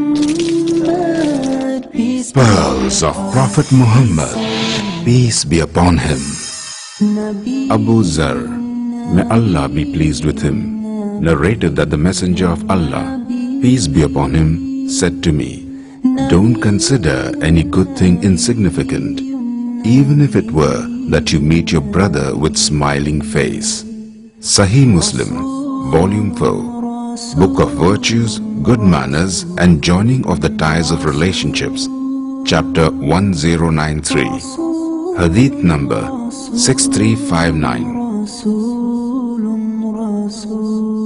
Pearls of Prophet Muhammad, peace be upon him. Abu Zar, may Allah be pleased with him, narrated that the Messenger of Allah, peace be upon him, said to me, "Don't consider any good thing insignificant, even if it were that you meet your brother with smiling face." Sahih Muslim, Volume 4, Book of Virtues, Good Manners and Joining of the Ties of Relationships, Chapter 1093, Hadith number 6359.